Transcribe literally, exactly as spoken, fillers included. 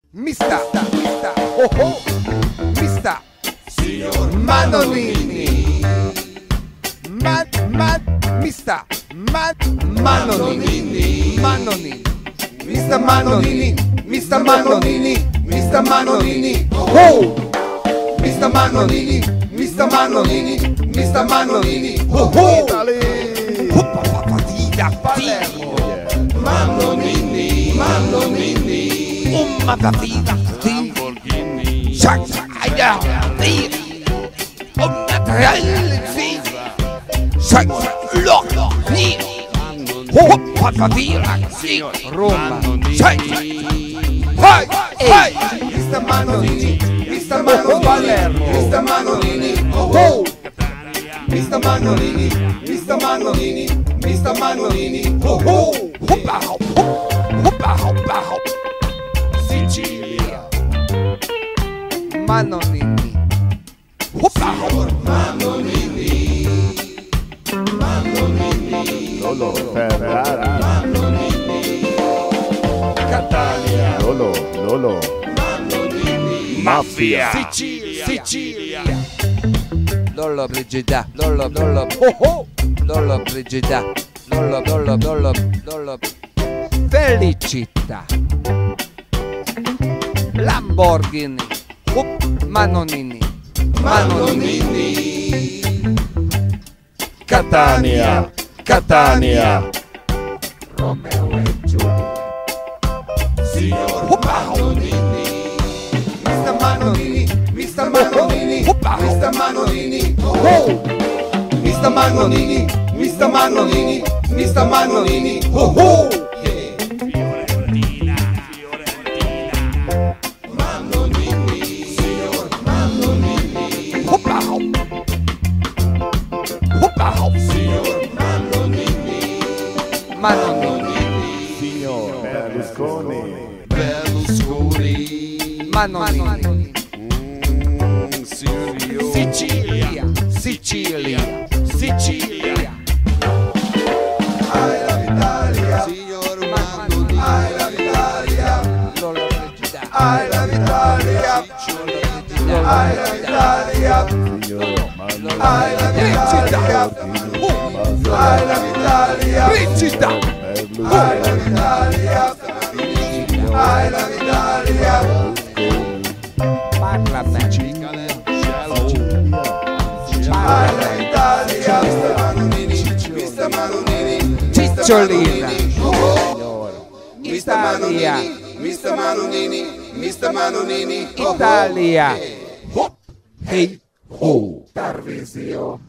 Mista, mista, oh oh, mista, signor Manolini, man, man, mista, man, Manolini, Manolini, mista Manolini, mista Manolini, mista Manolini, oh oh, mista Manolini, mista Manolini, mista Manolini, oh oh, hoppa fatica, Palermo, Manolini, Manolini, umma fatica, Lamborghini, Shakaya, umma trelli, Shaklo, hoppa fatica, Roma, vai, vai, mister Manolini, mister Manolini, Palermo, mister Manolini, oh oh, mister Manolini, mister Manolini, mister Manolini, oh oh, hoppa hop, hoppa hoppa hop, Sicilia, Manolini, hoppa hop, Manolini, Manolini, Lolo Ferrari, Manolini, Catania, Lolo, Lolo, Manolini, Mafia, Sicilia, Sicilia, Lollo Brigida, Lollo, Lollo, oh oh, Lollo Brigida, Lollo, Lollo, Lollo, Lollo, Felicità, Lamborghini, oh, Manolini, Manolini, Catania, Catania, Romeo e Giulia, signor Manolini, mister Manolini, mister Manolini, mister Manolini, oh, mister Manolini, mister Manolini, mister Manolini, oh, oh, Fiorentina, Fiorentina, Manolini, signor Manolini, hoppa hop, hoppa hop, signor Manolini, Manolini, signor Berlusconi, Berlusconi, Manolini, mm, Silvio, Sicilia, Sicilia, Sicilia. Ai la Italia, Signor Manolini, ai la Italia, Lollo Brigida, ai la Italia, ai la Italia, signor Manolini, ai la Italia, ai la Italia, Brigida, ai la Italia, ai la Italia, parla me, ai la Italia, mister Manolini, mister Manolini, Cicciolina, mister Manolini, mister Manolini, mister Manolini, Italia, hey ho, Tarvisio.